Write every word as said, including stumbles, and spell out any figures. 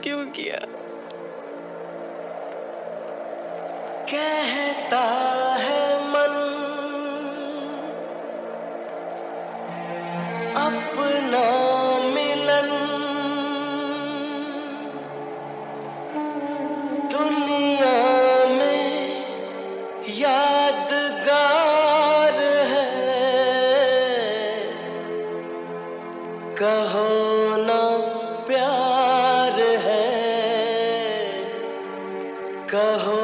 क्यों किया? कहता है मन अपना मिलन दुनिया में यादगार है। कहो ना प्यार है, कहो